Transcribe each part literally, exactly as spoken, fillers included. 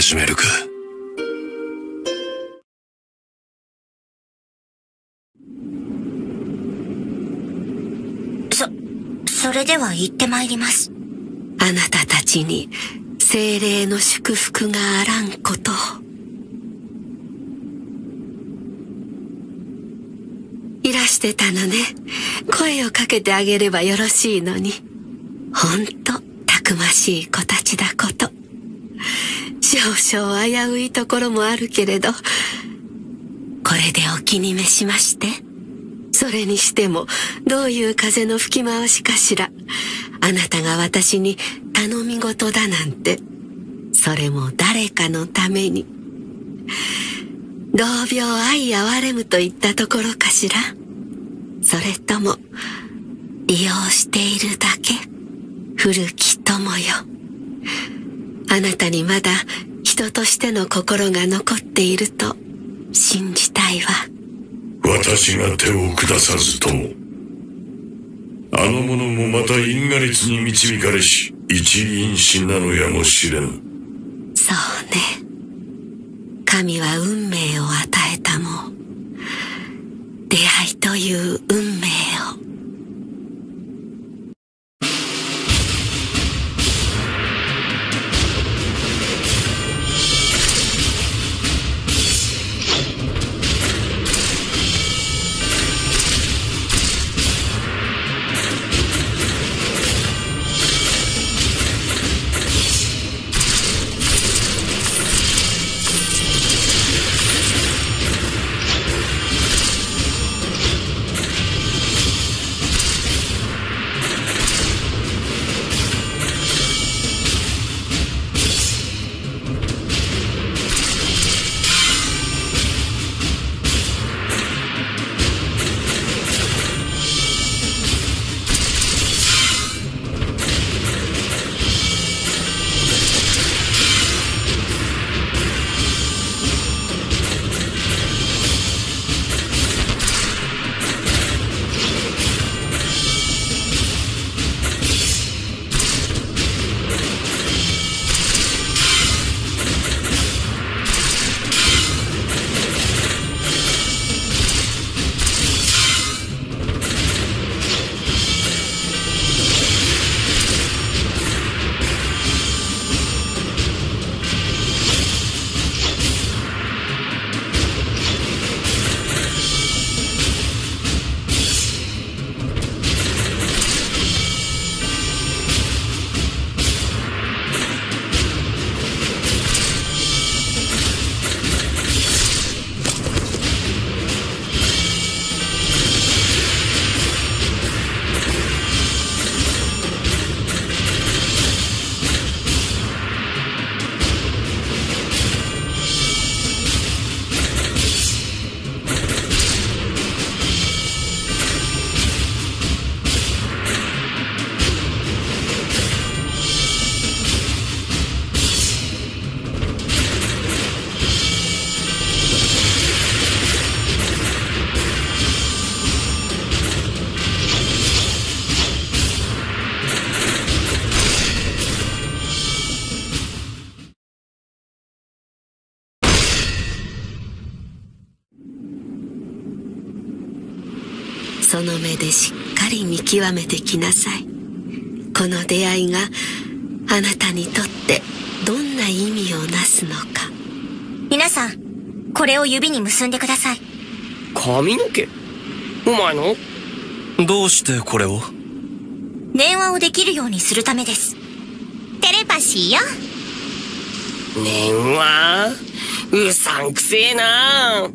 始めるか。 そ、それでは行ってまいります。 あなたたちに精霊の祝福があらんことを。いらしてたのね。声をかけてあげればよろしいのに。ほんとたくましい子たちだこと。少々危ういところもあるけれど、これでお気に召しまして。それにしてもどういう風の吹き回しかしら。あなたが私に頼み事だなんて、それも誰かのために。同病相憐れむといったところかしら。それとも利用しているだけ。古き友よ、あなたにまだ人としての心が残っていると信じたいわ。 私が手を下さずとも、あの者もまた因果律に導かれし一因子なのやもしれぬ。 そうね。神は運命を与えたもん。出会いという運命を。その目でしっかり見極めてきなさい。この出会いがあなたにとってどんな意味をなすのか。 皆さん、これを指に結んでください。 髪の毛？お前の？ どうしてこれを？ 電話をできるようにするためです。テレパシーよ。 電話？うさんくせえな。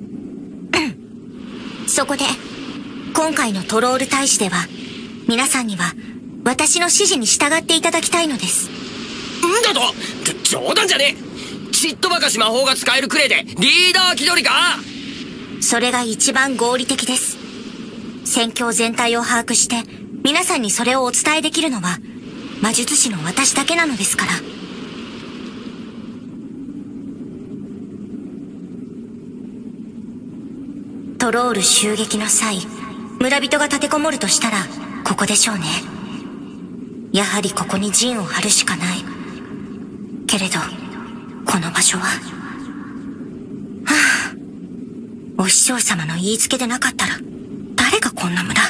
そこで今回のトロール大使では、皆さんには私の指示に従っていただきたいのです。 んだと？冗談じゃねえ。ちっとばかし魔法が使えるくれでリーダー気取りか？ それが一番合理的です。戦況全体を把握して皆さんにそれをお伝えできるのは魔術師の私だけなのですから。トロール襲撃の際、村人が立てこもるとしたらここでしょうね。やはりここに陣を張るしかない。けれどこの場所は、はあ、お師匠様の言いつけでなかったら誰がこんな無駄。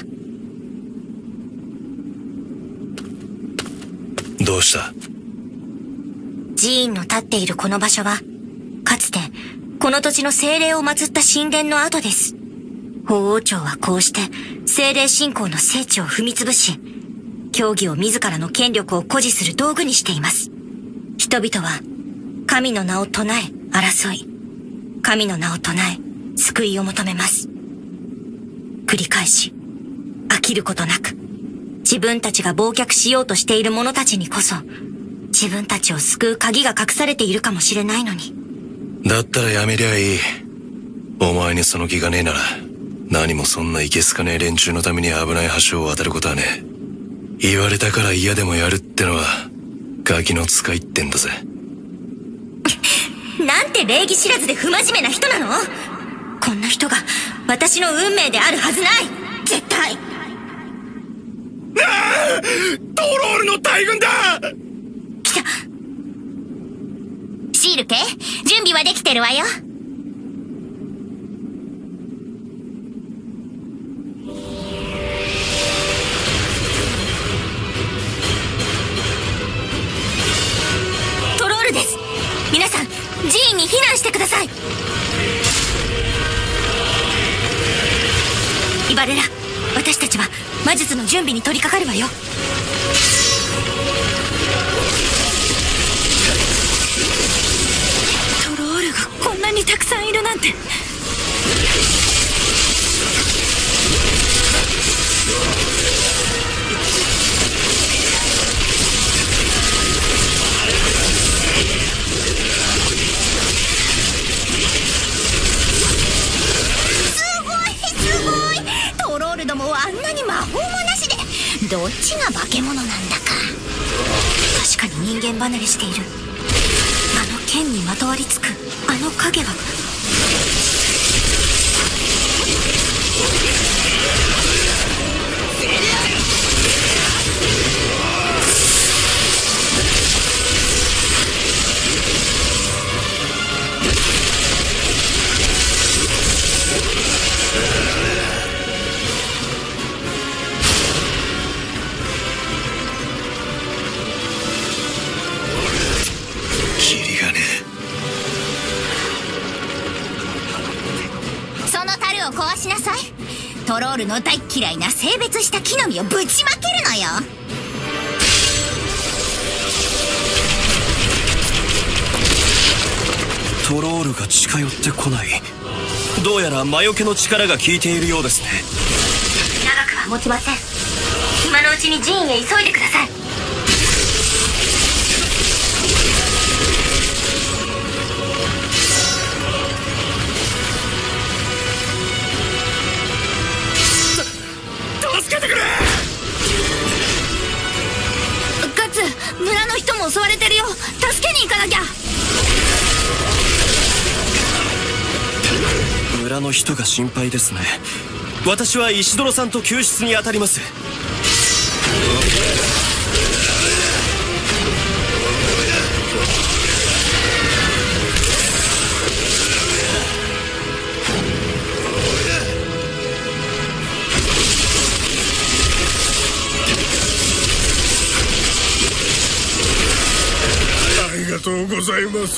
どうした？ 寺院の立っているこの場所は、かつてこの土地の精霊を祀った神殿の跡です。法王朝はこうして精霊信仰の聖地を踏み潰し、教義を自らの権力を誇示する道具にしています。人々は神の名を唱え争い、神の名を唱え救いを求めます。繰り返し飽きることなく、自分たちが忘却しようとしている者たちにこそ自分たちを救う鍵が隠されているかもしれないのに。 だったらやめりゃいい。お前にその気がねえなら、何もそんないけすかねえ連中のために危ない橋を渡ることはねえ。言われたから嫌でもやるってのはガキの使いってんだぜ。 なんて礼儀知らずで不真面目な人なの？こんな人が私の運命であるはずない。絶対。 ああ！トロールの大軍だ！ 来た。シール家、準備はできてるわよ。トロールです。皆さん、寺院に避難してください。イバレラ、私たちは魔術の準備に取り掛かるわよ。トロールがこんなにたくさんいるなんて。どもはあんなに魔法もなしで、どっちが化け物なんだか。確かに人間離れしている。あの剣にまとわりつくあの影は。壊しなさい。トロールの大嫌いな性別した木の実をぶちまけるのよ。 トロールが近寄ってこない。どうやら魔除けの力が効いているようですね。 長くは持ちません。今のうちに寺院へ急いでください。 助けてくれ！ ガッツ、村の人も襲われてるよ。助けに行かなきゃ。 村の人が心配ですね。私は石泥さんと救出に当たります。 ありがとうございます。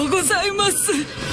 うございます。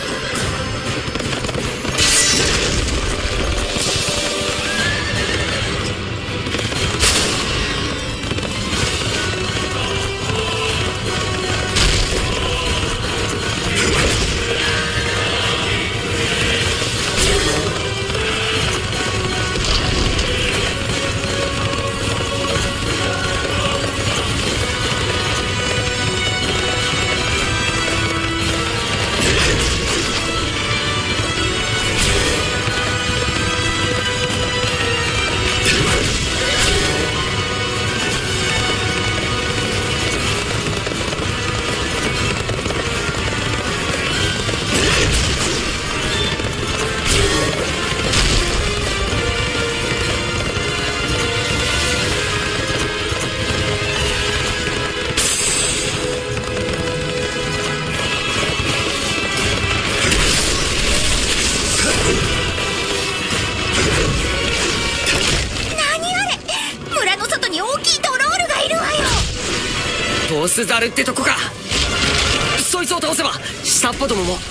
ボスザルってとこか。そいつを倒せば下っ端どもも。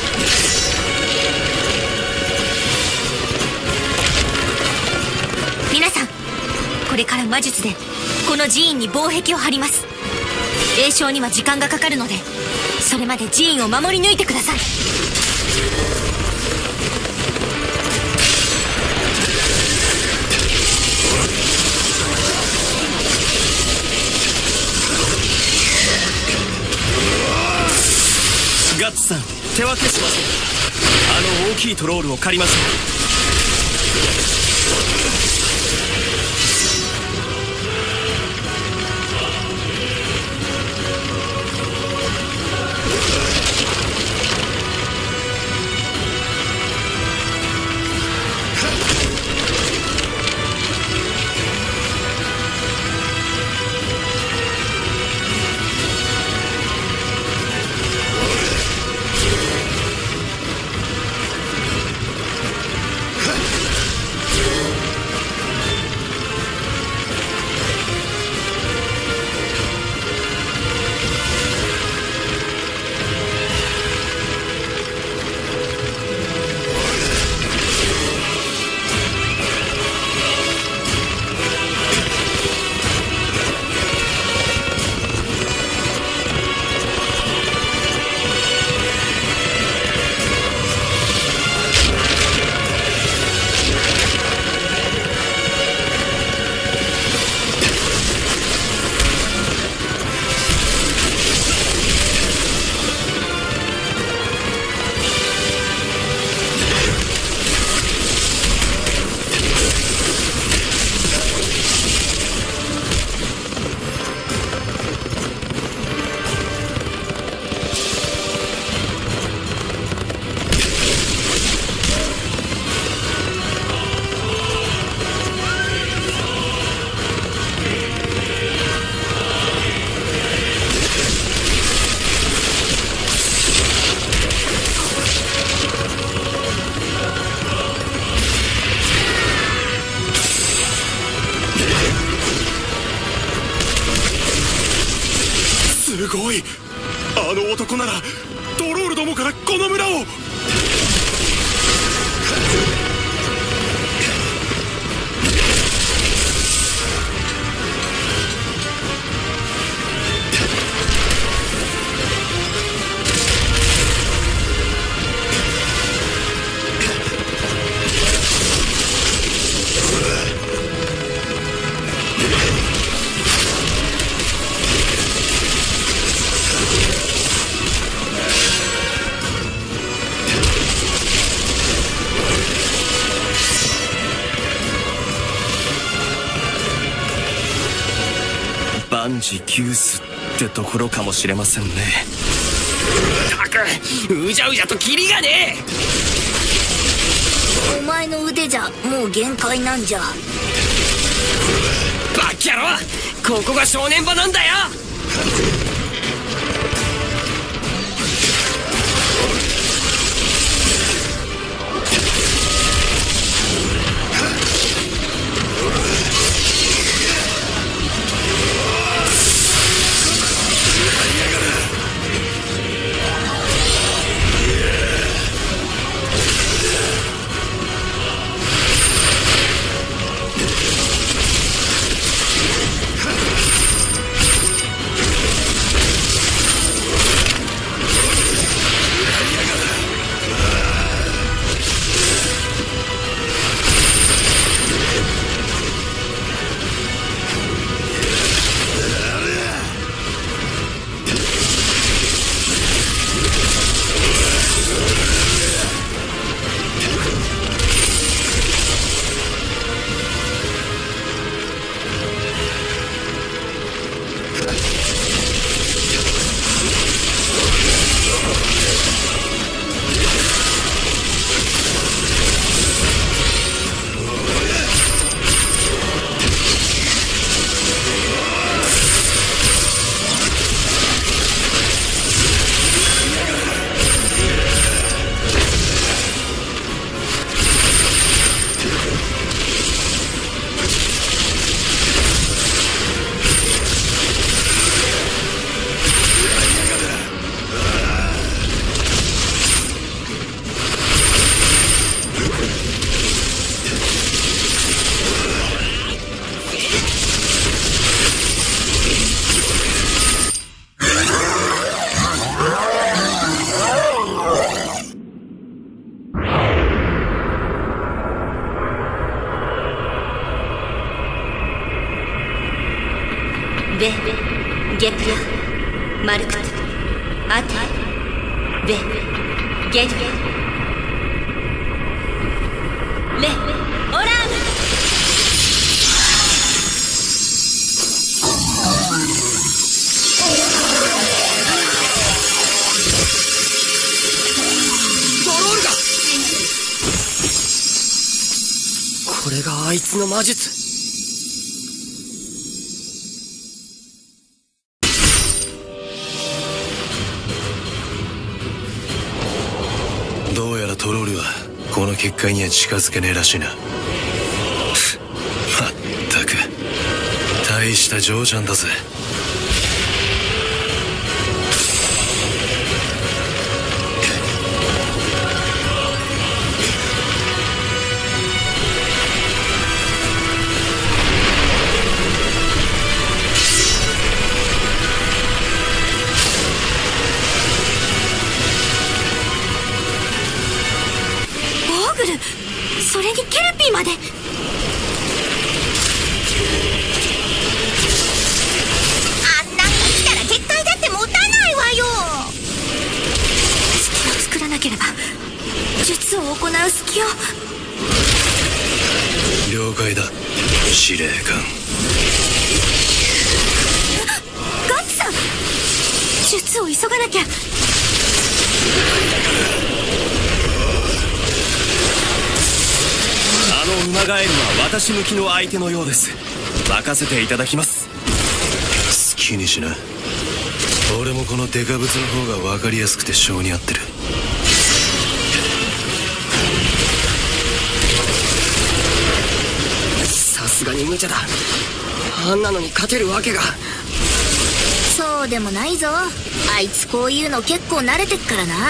皆さん、これから魔術でこの寺院に防壁を張ります。栄唱には時間がかかるので、それまで寺院を守り抜いてください。 ガッツさん、手分けしましょう。あの大きいトロールを借りましょう。 すごい。あの男ならトロールどもからこの村を。 万事休すってところかもしれませんね。 たく、うじゃうじゃとキリがねえ。お前の腕じゃもう限界なんじゃ。 バッキャロ、ここが正念場なんだよ。 ベ、ゲプヤ、マルクト、アティ、ベ、ゲドゥ、レ、オラーム。 ドロールが。これがあいつの魔術。 どうやらトロールはこの結界には近づけねえらしいな。まったく大した嬢ちゃんだぜ。 それにケルピーまで。あんなんが来たら結界だって持たないわよ。隙を作らなければ。術を行う隙を。 了解だ司令官。 ガッツさん、術を急がなきゃ。 あのウマガエルは私向きの相手のようです。任せていただきます。 好きにしな。俺もこのデカブツの方が分かりやすくて性に合ってる。 さすがに無茶だ。あんなのに勝てるわけが。 そうでもないぞ。あいつこういうの結構慣れてっからな。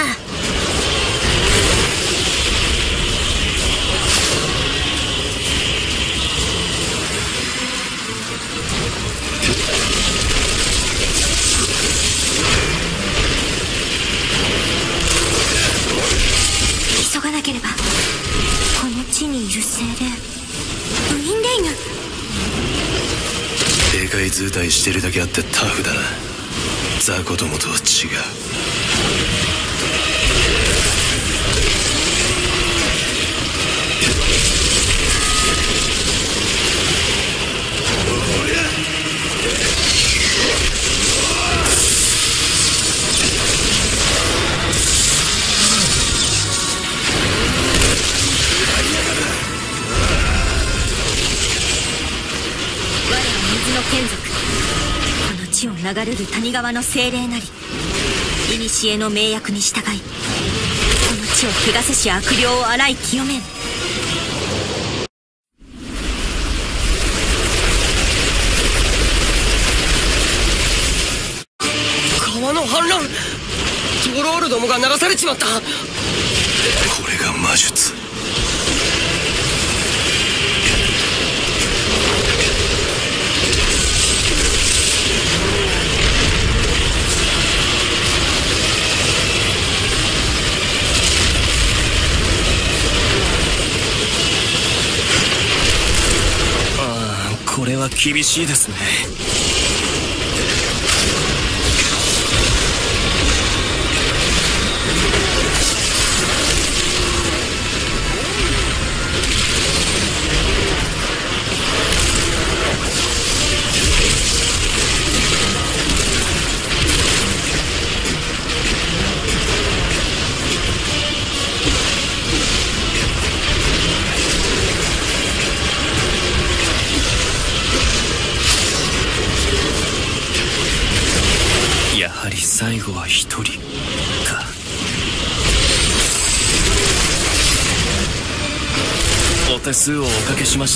急がなければ。この地にいる精霊ウィンレイヌ。 でかい図体してるだけあってタフだな。雑魚どもとは違う。 眷属、この地を流れる谷川の精霊なり、古の命約に従い、この地を汚せし悪霊を洗い清めん。 川の氾濫。トロールどもが流されちまった。これが魔術。 これは厳しいですね。やはり最後は一人か。お手数をおかけしました。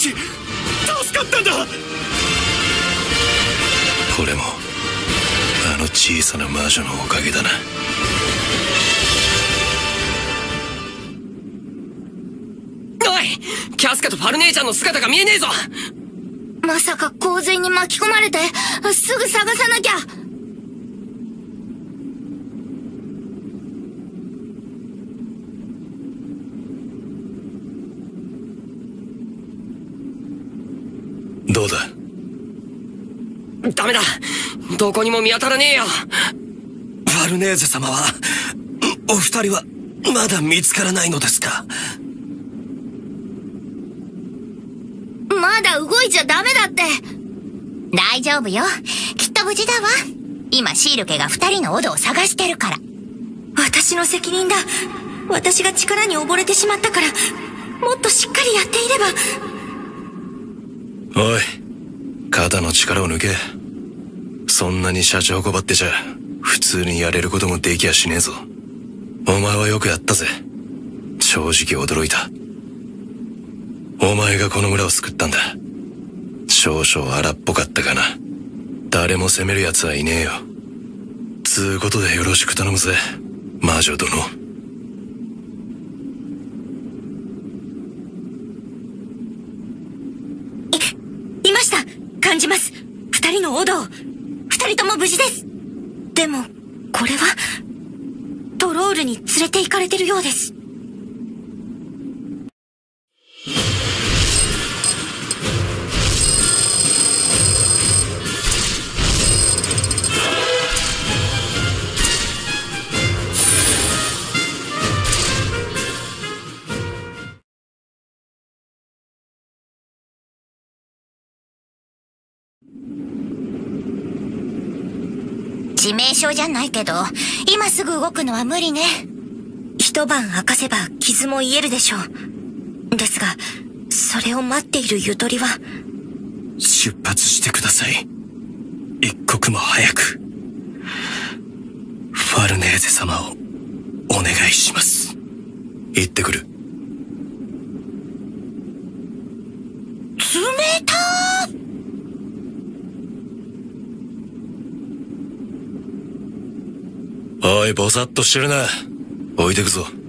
ち助かったんだ。 これもあの小さな魔女のおかげだな。 おい、キャスカとファル姉ちゃんの姿が見えねえぞ。 まさか洪水に巻き込まれて、すぐ探さなきゃ。 どうだ？ ダメだ、どこにも見当たらねえよ。 ファルネーゼ様は、お二人はまだ見つからないのですか？ まだ動いちゃダメだって。大丈夫よ。きっと無事だわ。今シール家が二人のオドを探してるから。私の責任だ。私が力に溺れてしまったから、もっとしっかりやっていれば。 おい、肩の力を抜け。そんなに社長こばってちゃ普通にやれることもできやしねえぞ。お前はよくやったぜ。正直驚いた。お前がこの村を救ったんだ。少々荒っぽかったかな。誰も責める奴はいねえよ。つうことでよろしく頼むぜ、魔女殿。 い、いました。感じます。二人のオド。二人とも無事です。でも、これは、トロールに連れて行かれてるようです。致命傷じゃないけど、今すぐ動くのは無理ね。一晩明かせば傷も癒えるでしょう。ですが、それを待っているゆとりは。 出発してください。一刻も早く。ファルネーゼ様をお願いします。 行ってくる。 冷たー。 おい、ぼさっとしてるな。置いてくぞ。